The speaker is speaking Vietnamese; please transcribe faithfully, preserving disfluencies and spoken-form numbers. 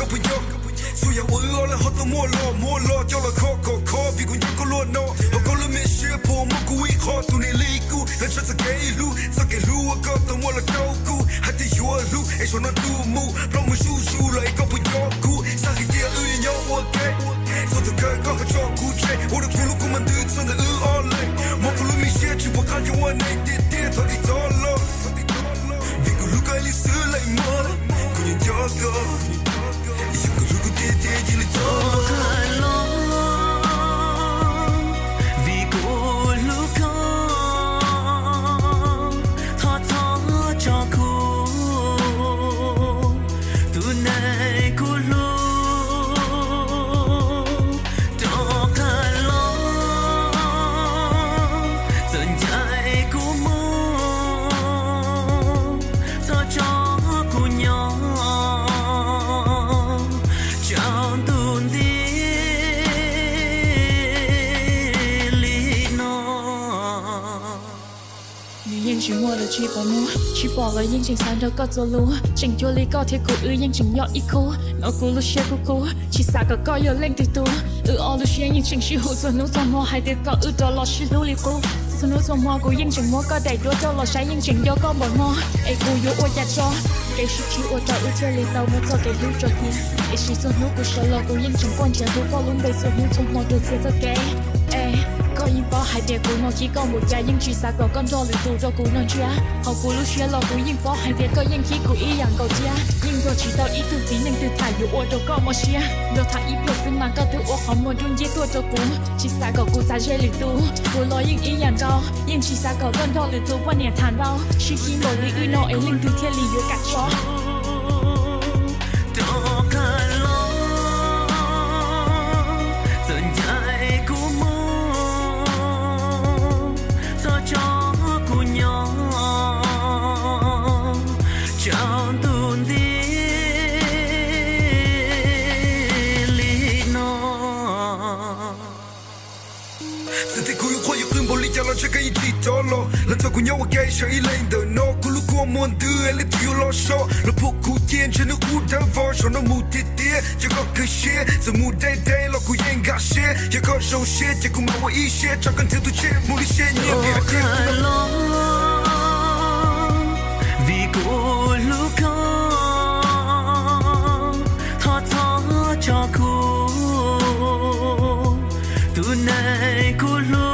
bây giờ Su ya ui ole hot to mua lo mua lo cho là khó khó khó vì cũng chẳng có luôn no họ có luôn mình share po mua cú ý khó tu này lý cú là cho sa cái lu sa cái lu có to mua là câu cú hay thì yo lu ai cho nó tu mu pro mu su su lại có bây giờ cú sa cái tia ui nhau ok so the girl có cho cú chơi ô được cú lúc của mình tự chân là ư ole mua cú luôn mình share chỉ có cái yo này tia tia thôi đi to lo vì cú lúc cái lý sư lại mơ cú nhìn cho cơ chỉ mua được chỉ bỏ mua chỉ bỏ là những chuyện sáng đâu có做路chẳng cho lý có thể cố ư những chuyện nhỏ ít cố nó cố lúc xe cố cố chỉ xa có có yêu lên từ từ ư ở lúc xe những chuyện chỉ hỗ trợ nó cho mua hai đứa có ư đó là chỉ lưu lý cố số nó cho mua cố những chuyện mua có đầy đủ cho là sai những chuyện do có bỏ mua ai cố yêu ôi ya cho cái sự chỉ ôi tao ư chơi lý tao muốn cho cái lưu cho kia ai chỉ số nó cố sợ là cố những chuyện quan trọng cố có luôn bây giờ nó cho mua được sẽ cho cái có những bỏ hai đứa của nó chỉ có một gia những chuyện xa có con đo lửa tù cho của nó chia họ của lúc xưa lo của những bỏ hai đứa có những khí của ý dạng cầu chia nhưng rồi chỉ tao ý từ tí nên từ thải dụ ô đâu có một chia đâu thải ý biểu xin mà có từ ô họ muốn đun dễ tua cho của chỉ xa có của giá dễ lửa tù của lo những ý dạng cao nhưng chỉ xa có con đo lửa tù qua nhà thàn bao chỉ khi một lý ư nó ấy linh từ thiên lý yếu cả chó lo cho cái gì đó lo là cho cô nhau cái sẽ lên đời nó cô lúc cô muốn đưa em lấy tiêu lo so là buộc cô tiền cho nó cô đã vào cho nó mù tít tít cho có cái shit giờ mù đây đây là cô yên gạt shit giờ có show shit cho cô mau ý shit cho cần theo tôi chết mù đi shit nhiều việc thêm lo vì cô lúc con thoát thoát cho cô từ nay cô lúc